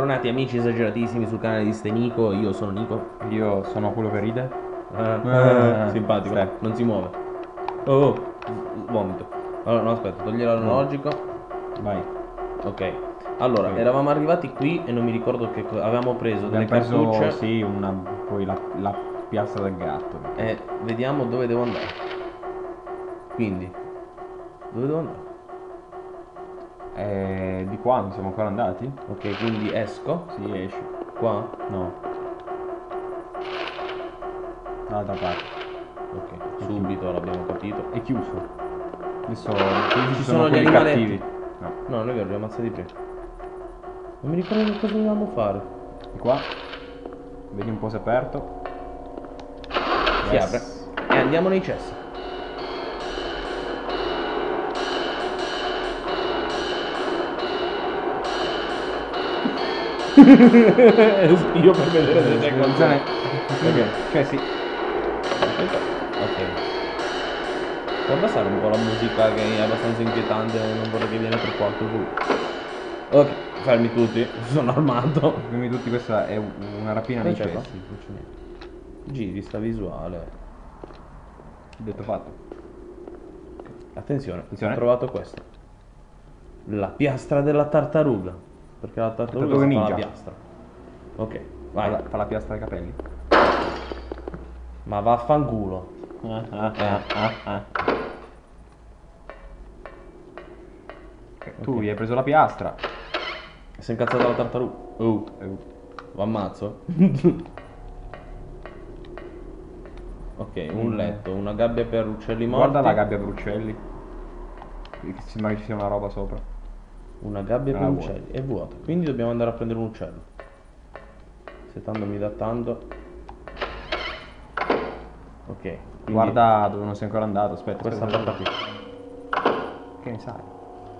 Bentornati amici esageratissimi sul canale di Stenico, io sono Nico. Io sono quello che ride. Simpatico, sì. non si muove. Oh, vomito. Allora, no, aspetta, togli l'analogico. Vai. Ok. Allora, Ok. eravamo arrivati qui e non mi ricordo che avevamo preso delle Abbiamo preso, cartucce sì, poi la piastra del gatto. e vediamo dove devo andare. Quindi, dove devo andare? Di qua non siamo ancora andati? Ok, quindi esco. Sì, esci. Qua. No. Dall'altra parte. Ok, subito l'abbiamo capito. È chiuso. Adesso qui Ci ci sono sono gli quelli animaletti. cattivi. No. No, non è vero, li ho ammazzati prima. Non mi ricordo che cosa dovevamo fare. Di qua. Vedi un po' se è aperto. Si Yes. apre e andiamo nei cessi. Io per vedere se c'è qualcosa. Ok. Cioè sì. Ok. Può abbassare un po' la musica che è abbastanza inquietante, non vorrei che viene troppo alto giù. Ok, fermi tutti, sono armato. Prima di tutti questa è una rapina Cosa nei c'è qua? cessi. Non c'è niente. Giri sta visuale. Detto fatto. Attenzione, Attenzione. ho trovato questo. La piastra della tartaruga. Perché la tartaruga Tartaruga si fa la ninja. piastra. Ok, vai. Fa la piastra ai capelli. Ma vaffanculo. Tu gli hai preso la piastra. Si è incazzata la tartaruga. Oh, lo ammazzo. Ok, un letto, una gabbia per uccelli morti. Guarda la gabbia per uccelli. Che sembra che ci sia una roba sopra. Una gabbia Non per la vuoi. uccelli. È vuota. Quindi dobbiamo andare a prendere un uccello. Setandomi da tanto. Ok. Quindi Guarda dove non sei ancora andato. Aspetta. questa aspetta, porta aspetta. qui. Che ne sai?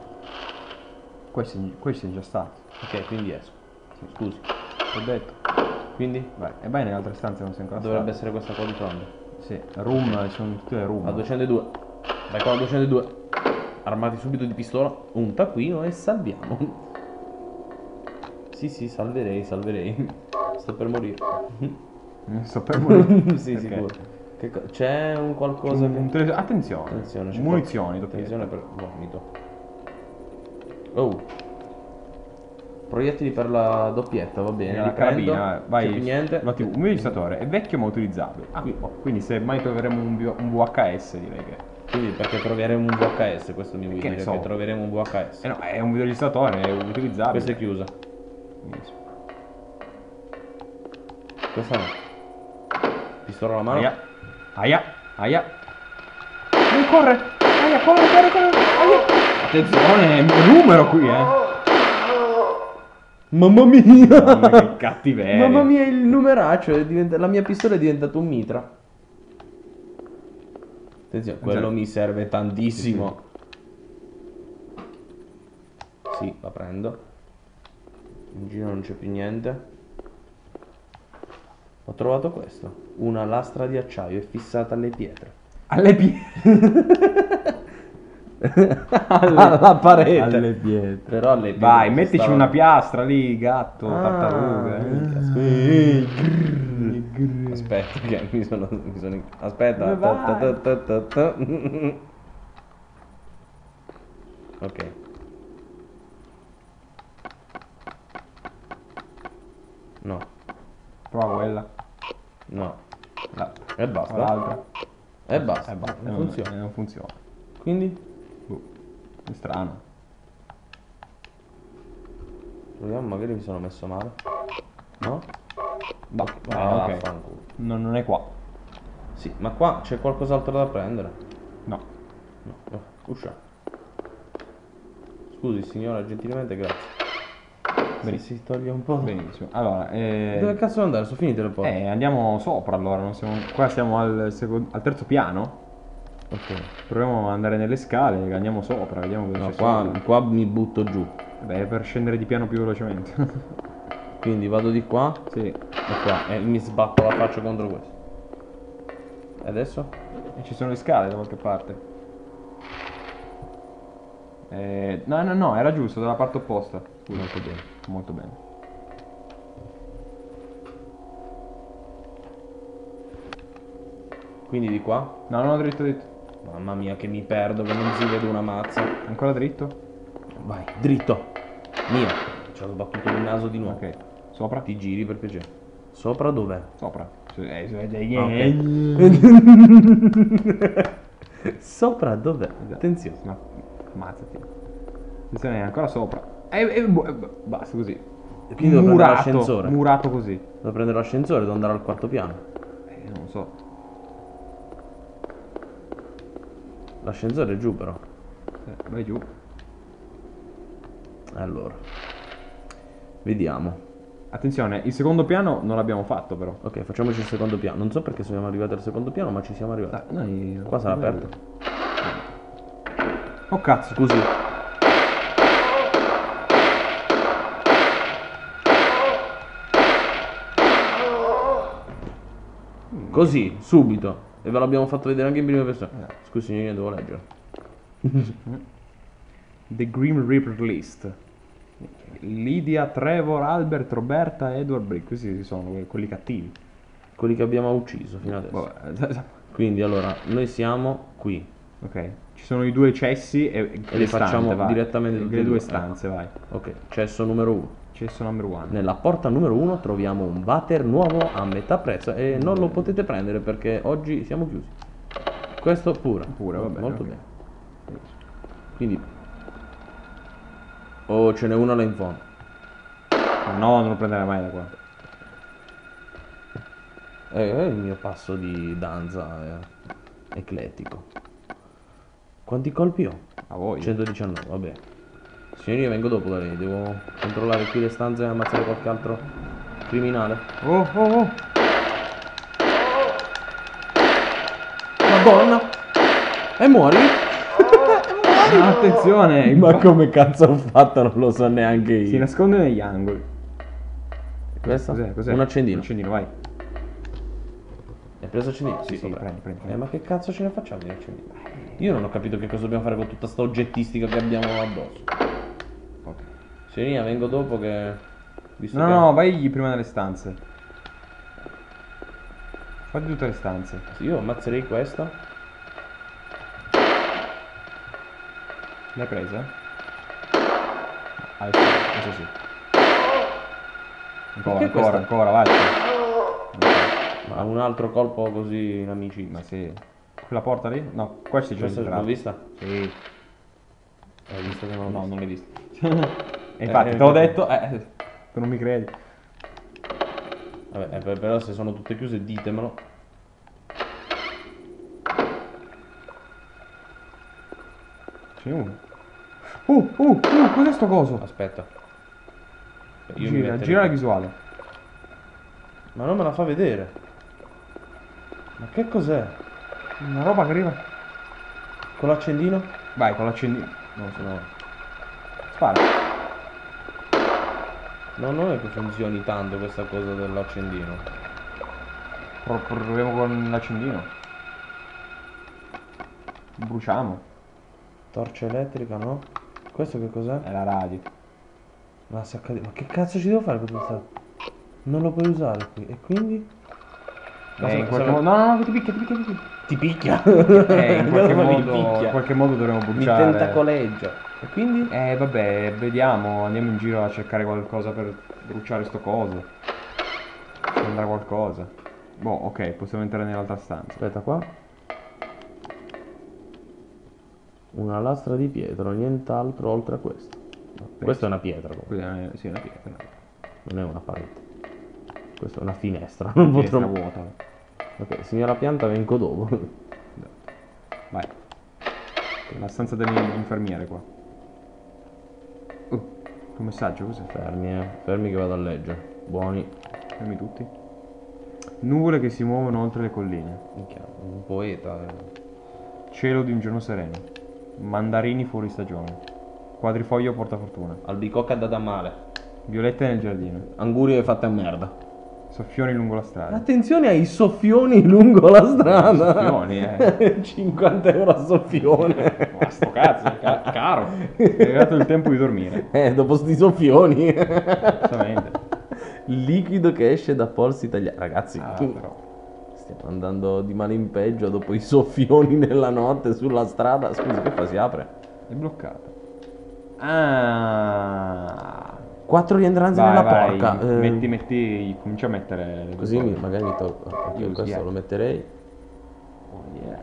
Questi sono già stati. Ok, quindi esco. Scusi. T'ho detto. Quindi Vai. E vai nelle altre stanze non sei ancora dovrebbe stato. essere questa qua di fronte. Sì. Room, sono tutte le room. La 202. Vai con la 202. Armati subito di pistola. Un taccuino e salviamo. Sì, sì, salverei. Sto per morire. Sto per morire. Sì, Ok. sicuro. C'è un qualcosa che... Attenzione. Attenzione, c'è Munizioni, attenzione per vomito. Oh. Proiettili per la doppietta, va bene. La Li prendo. carabina, vai. C'è più niente. Un attimo, un registratore è vecchio ma utilizzabile. Quindi se mai troveremo un VHS direi che. Quindi perché troveremo un VHS, questo mi vuoi Che ne dire so. che troveremo un VHS. No, è un videoregistratore, è utilizzabile. Questa è chiusa. Benissimo. Questa no. Pistola alla mano. Aia. Non corre! Aia, corre! Aia! Attenzione, è un numero qui, Mamma mia! Mamma che cattiveria. Mamma mia, il numeraccio la mia pistola è diventata un mitra. Attenzione, quello mi serve tantissimo. Sì, la prendo. In giro non c'è più niente. Ho trovato questo. Una lastra di acciaio è fissata alle pietre. Alle Alla parete. Alle pietre. Però alle pietre Vai, ci mettici stava- una piastra lì, gatto, Ah, tartaruga. Aspetta, che mi sono... Aspetta. Dove vai? Ok. No, Prova quella. no. La- E basta. L'altra. E basta. Basta, Non funziona. non funziona. Quindi È strano. proviamo, magari mi sono messo male. No? Bah, Ah, ok. vaffanculo. Non è qua. Sì, ma qua c'è qualcos'altro da prendere. No. No, uscia. Scusi signora, gentilmente grazie. Si toglie un po'. Benissimo. Allora, Dove cazzo devo andare? Sono finite le porte. andiamo sopra allora. Non siamo... Qua siamo al terzo piano. Ok. Proviamo ad andare nelle scale, andiamo sopra, vediamo cosa No, c'è qua, sopra. qua mi butto giù. Beh, per scendere di piano più velocemente. Quindi vado di qua Sì. e qua e mi sbatto la faccia contro questo. E adesso? E ci sono le scale da qualche parte. No, era giusto, dalla parte opposta. Scusa. Molto bene. Molto bene. Quindi di qua? No, no, dritto, dritto. Mamma mia che mi perdo, che non si vede una mazza. Ancora dritto? Vai, dritto. Mia. Ci ho sbattuto il naso di nuovo. Ok. Sopra? Ti giri per piacere. Sopra dov'è? Sopra. Sopra dov'è? Attenzione. Ma ammazzati. Attenzione, è ancora sopra. Basta così. E quindi devo prendere l'ascensore. Murato così. Devo prendere l'ascensore, devo andare al quarto piano. Non lo so. L'ascensore è giù però. Vai giù. Allora. Vediamo. Attenzione, il secondo piano non l'abbiamo fatto però. Ok, facciamoci il secondo piano. Non so perché siamo arrivati al secondo piano, ma ci siamo arrivati. Noi... Qua sarà aperto. Oh cazzo. Scusi. Così, subito. E ve l'abbiamo fatto vedere anche in prima persona. Scusi, io devo leggere. The Grim Reaper List. Lydia, Trevor, Albert, Roberta, Edward Brick. Questi sono quelli cattivi. Quelli che abbiamo ucciso fino adesso. Vabbè. Quindi allora, noi siamo qui. Ok. Ci sono i due cessi e li facciamo direttamente tutti le e due due. stanze, vai. Ok, cesso numero 1. Cesso number one. Nella porta numero 1 troviamo un water nuovo a metà prezzo e non lo potete prendere perché oggi siamo chiusi. Questo pure. Pure, va bene. Molto ok. bene. Quindi... Oh, ce n'è una là in fondo. No, non lo prenderai mai da qua. È il mio passo di danza eclettico. Quanti colpi ho? A voi. 119, vabbè. Signori, io vengo dopo da lei. Devo controllare qui le stanze e ammazzare qualche altro criminale. Oh, oh, oh. Madonna! E muori? Attenzione! Ma come cazzo ho fatto? Non lo so neanche io. Si nasconde negli angoli. Questo? Cos'è? Un accendino. Un accendino, vai. Hai preso accendino? Sì, vabbè. prendi. Ma che cazzo ce ne facciamo di accendino? Io non ho capito che cosa dobbiamo fare con tutta sta oggettistica che abbiamo addosso. Ok. Signorina, vengo dopo che... Visto No, che... no, vai prima nelle stanze. Fai tutte le stanze. Sì, io ammazzerei questa. L'hai presa? Hai preso, questo sì. Ancora, vai. Ma un altro colpo così in amicizia. Ma sì. Quella porta lì? No, qua ci Questa entrato. l'ho vista? Sì. Hai visto che non No, l'ho non l'hai vista. E infatti, te l'ho detto, tu non mi credi. Vabbè, però se sono tutte chiuse ditemelo. Ce n'è uno. Cos'è sto coso? Aspetta. Io mi Gira, metterei- gira la visuale. Ma non me la fa vedere. Ma che cos'è? Una roba che arriva. Con l'accendino? Vai, con l'accendino. No, se no. Spara. No, non è che funzioni tanto questa cosa dell'accendino. Proviamo con l'accendino. Bruciamo. Torcia elettrica, no? Questo che cos'è? È la radio. Ma che cazzo ci devo fare con questa? Non lo puoi usare qui. E quindi? Ma In se- qualche se- modo. No, ti picchia. Ti picchia? In qualche Cosa mi modo. In picchia? qualche modo dovremo Mi bruciare. tentacoleggia. E quindi? Vabbè, vediamo, andiamo in giro a cercare qualcosa per bruciare sto coso. Sembra qualcosa. Boh, ok, possiamo entrare nell'altra stanza. Aspetta qua. Una lastra di pietra, nient'altro oltre a questo. Questa è una pietra, comunque. Sì, una pietra. Non è una parete. Questa è una finestra. Non Finestra potrò... vuota. Ok, signora pianta, vengo dopo. Vai. La stanza dell'infermiere qua. Un messaggio, cos'è? Fermi che vado a leggere. Buoni. Fermi tutti. Nuvole che si muovono oltre le colline. Minchia, un poeta. Cielo di un giorno sereno. Mandarini fuori stagione. Quadrifoglio porta fortuna. Albicocca è andata male. Violette nel giardino. Angurie fatte a merda. Soffioni lungo la strada. Attenzione ai soffioni lungo la strada. Soffioni, 50 euro a soffione. Ma sto cazzo, caro. È arrivato il tempo di dormire. Dopo sti soffioni. Giustamente. Liquido che esce da polsi tagliati. Ragazzi, Però. Stiamo andando di male in peggio dopo i soffioni nella notte sulla strada. Scusi, che fa? Si apre? È bloccato. Ah. 4 rientranze Vai, nella vai. porca. Metti, comincia a mettere le Così cose. magari mi tolgo. Ok, Use, questo yeah. lo metterei. Oh yeah.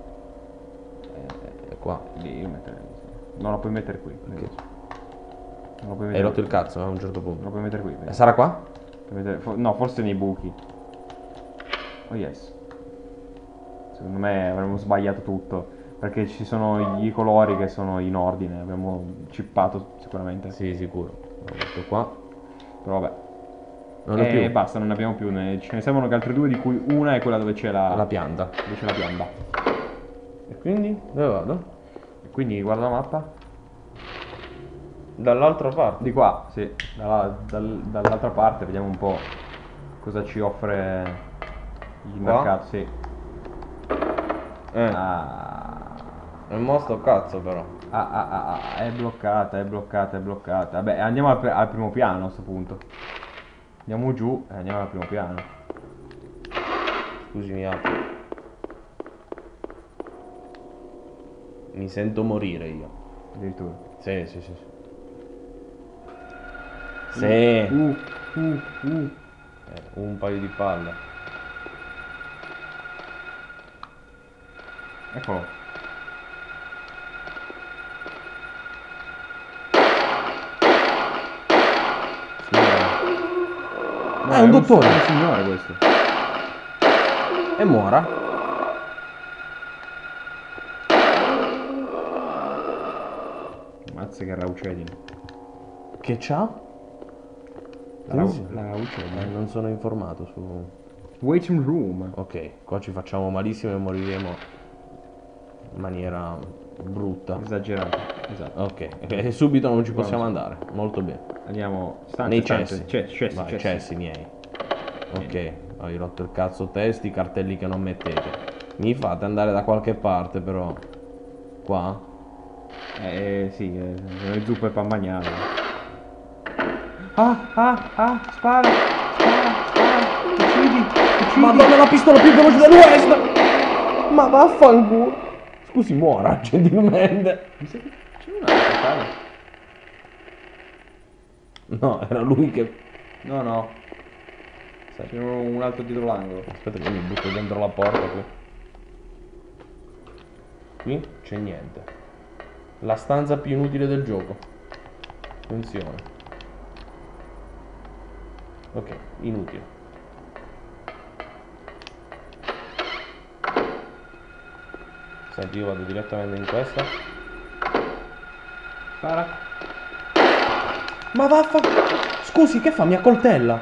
E qua. Lì, mettere lì, sì. Non lo puoi mettere qui. Ok. Non lo puoi Hai mettere rotto il qui. cazzo a un certo Non punto. lo puoi mettere qui. vedi? Sarà qua? Puoi mettere- no, forse nei buchi. Oh yes. Secondo me avremmo sbagliato tutto. Perché ci sono i colori che sono in ordine. Abbiamo chippato sicuramente. Sì, sicuro. Lo metto qua. Però vabbè. Non ho più Basta, non ne abbiamo più. Ce ne servono che altre due, di cui una è quella dove c'è la pianta. dove c'è la pianta. E quindi? Dove vado? E quindi guarda la mappa. Dall'altra parte. Di qua, sì. Dall'altra parte vediamo un po' cosa ci offre il Qua? mercato. Sì. Ah. E mo sto cazzo però. È bloccata, è bloccata, è bloccata. Vabbè, andiamo al primo piano a questo punto. Andiamo giù e andiamo al primo piano. Scusi, mi apro. Mi sento morire io. Addirittura. Sì, sì, sì. Sì. Un paio di palle. Eccolo. No, è un dottore. È un signore questo. E muora. Mazza che raucedine. Che c'ha? La raucedine. Non sono informato su... Waiting room. Ok, qua ci facciamo malissimo e moriremo in maniera brutta. Esagerato. Esatto. Ok, e subito non ci possiamo andare. Molto bene. Andiamo. Stanze, Nei stanze. cessi. Cessi. Vai, cessi miei. Ok, hai rotto il cazzo testi, cartelli che non mettete. Mi fate andare da qualche parte però. Qua? Sì, le zuppe e pan bagnato. Spara. Uccidi. Madonna, la pistola più veloce dell'West! Ma vaffanculo! Scusi, muora gentilmente. Mi sa che c'è un altro, sai? No, era lui che... No. C'è un altro dietro l'angolo. Aspetta che mi butto dentro la porta qui. Qui c'è niente. La stanza più inutile del gioco. Attenzione. Ok, inutile. Senti, io vado direttamente in questa. Spara. Ma vaffa... Scusi, che fa? Mi accoltella.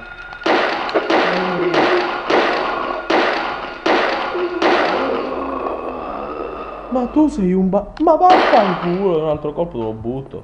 Ma tu sei un Ma vaffanculo, un altro colpo te lo butto.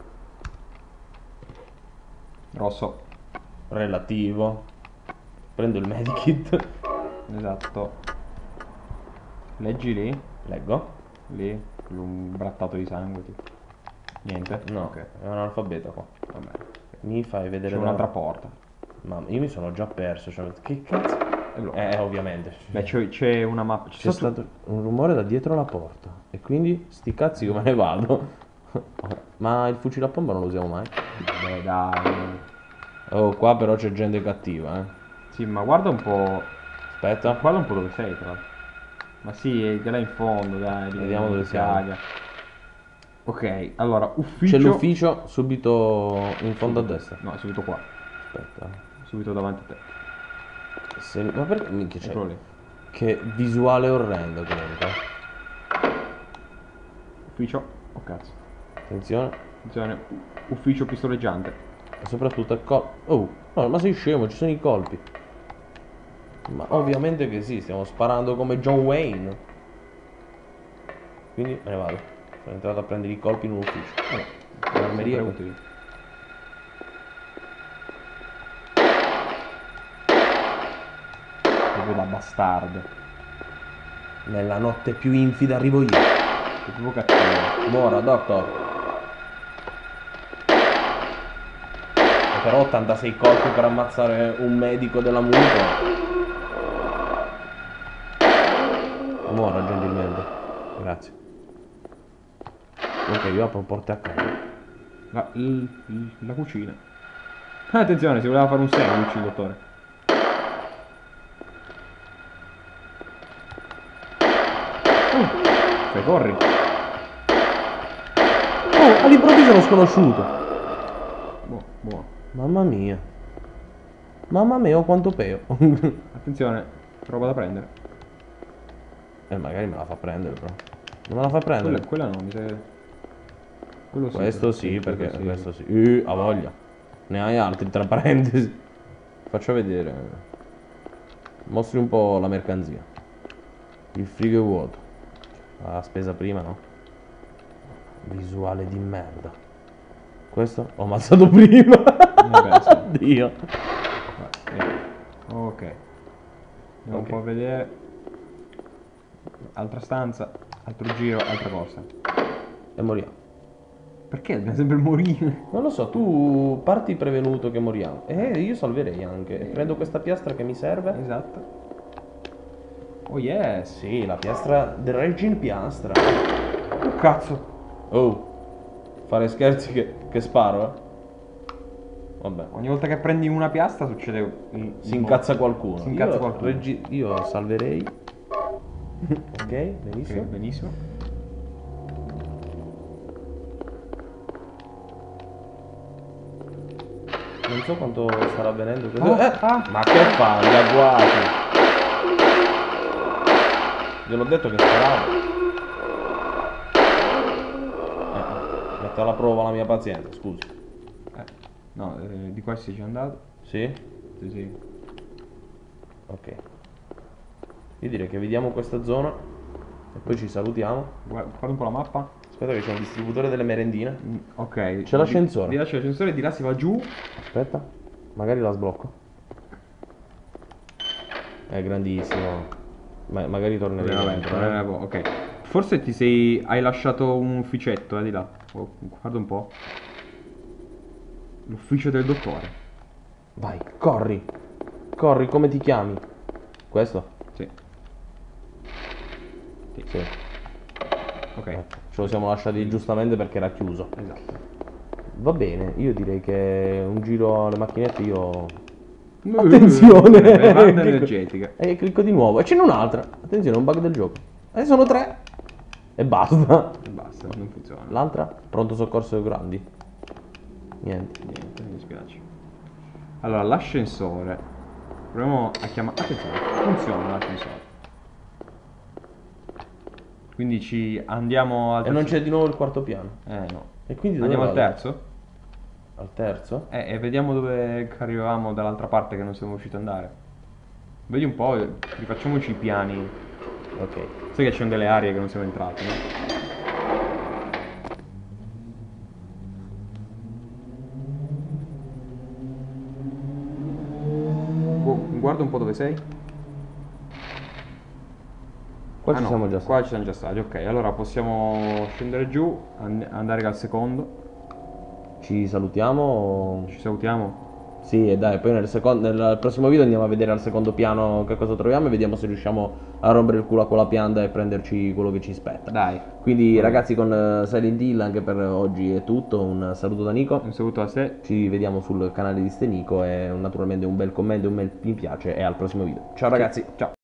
Rosso. Relativo. Prendo il medikit. Esatto. Leggi lì. Leggo. Lì. Un brattato di sangue. Tipo. Niente. No, Ok. è un analfabeta qua. Vabbè. Mi fai vedere C'è un'altra porta. Mamma, io mi sono già perso. Cioè, che cazzo? Ovviamente. Beh, c'è una mappa. C'è stato un rumore da dietro la porta. E quindi sti cazzi io me ne vado. Ma il fucile a pompa non lo usiamo mai. Beh, dai. Oh, qua però c'è gente cattiva, eh. Sì, ma guarda un po'. Aspetta. Guarda un po' dove sei, tra l'altro. Ma sì, è di là in fondo, dai. Vediamo dove siamo. Italia. Ok, allora, ufficio. C'è l'ufficio subito in fondo a destra. No, è subito qua. Aspetta. Subito davanti a te. Ma perché minchia c'è? Eccolo lì. Che visuale orrendo comunque. Ufficio. Oh cazzo. Attenzione. Attenzione. Ufficio pistoleggiante. E soprattutto il colpo. Oh, no, ma sei scemo, ci sono i colpi. Ma ovviamente che sì, stiamo sparando come John Wayne. Quindi me ne vado. Sono entrato a prendere i colpi in un ufficio. Vabbè, l'armeria Sempre continua. Proprio da bastardo. Nella notte più infida arrivo io. È proprio cattivo. Muora, doctor. E però 86 colpi per ammazzare un medico della mutua. Grazie. Ok, io apro porte a casa. La cucina. Attenzione, si voleva fare un sandwich, il dottore. Fai, corri. Oh, all'improvviso uno sconosciuto. Buono. Mamma mia. Mamma mia, quanto peo. Attenzione, roba da prendere. Magari me la fa prendere, però. Non me la fa prendere. Quella no, mi sa. Quello sì, Questo sì, quello perché sì. questo sì. Ha voglia. Ne hai altri, tra parentesi. Faccio vedere. Mostri un po' la mercanzia. Il frigo è vuoto. La spesa prima, no? Visuale di merda. Questo l'ho ammazzato prima. penso. Dio. Ok. Andiamo un po' a vedere. Altra stanza, altro giro, altra cosa. E moriamo. Perché dobbiamo sempre morire? Non lo so, tu parti prevenuto che moriamo. Io salverei anche. Prendo questa piastra che mi serve. Esatto. Oh yes. Sì, la piastra del Regin Piastra. Oh cazzo. Oh, fare scherzi che sparo, eh? Vabbè. Ogni volta che prendi una piastra succede Si incazza qualcuno. Si incazza qualcuno. Io salverei. Ok, benissimo. Ok, benissimo. Non so quanto starà avvenendo. Ah. Ma che fa? Gli agguati. Gliel'ho detto che sparavo. Metto alla prova la mia pazienza, scusi. No, di qua sei già andato. Sì? Sì. Ok. Io direi che vediamo questa zona e poi ci salutiamo. Guarda un po' la mappa. Aspetta che c'è un distributore delle merendine. Ok. C'è l'ascensore. Di là c'è l'ascensore, di là si va giù. Aspetta, magari la sblocco. È grandissimo. Magari tornerei dentro, eh. Ok. Forse hai lasciato un ufficetto, di là. Oh, guarda un po'. L'ufficio del dottore. Vai, corri. Corri, come ti chiami? Questo? Sì. Sì. Ok. Ce lo siamo lasciati giustamente perché era chiuso. Esatto. Va bene, io direi che un giro alle macchinette io... Attenzione! Bevanda energetica. E clicco di nuovo. E ce n'è un'altra. Attenzione, è un bug del gioco. Sono 3. E basta. E basta, non funziona. L'altra? Pronto soccorso grandi. Niente. Niente, mi dispiace. Allora, l'ascensore. Proviamo a chiamare. Attenzione, funziona l'ascensore. Quindi ci andiamo al E non c'è di nuovo il quarto piano. no. E quindi dove Andiamo al vado? terzo? Al terzo? E vediamo dove arrivavamo dall'altra parte che non siamo riusciti ad andare. Vedi un po', rifacciamoci i piani. Ok. Sai che ci sono delle aree che non siamo entrati, no? Guarda un po' dove sei. Qua ci no, siamo già stati. Qua ci siamo già stati, ok. Allora possiamo scendere giù, andare al secondo. Ci salutiamo. Ci salutiamo. Sì, e dai, poi nel prossimo video andiamo a vedere al secondo piano che cosa troviamo e vediamo se riusciamo a rompere il culo a quella pianta e prenderci quello che ci spetta. Dai. Quindi ragazzi, con Silent Hill anche per oggi è tutto. Un saluto da Nico. Un saluto a te. Ci vediamo sul canale di Ste Nico e naturalmente un bel commento, un bel mi piace e al prossimo video. Ciao ragazzi. Ciao.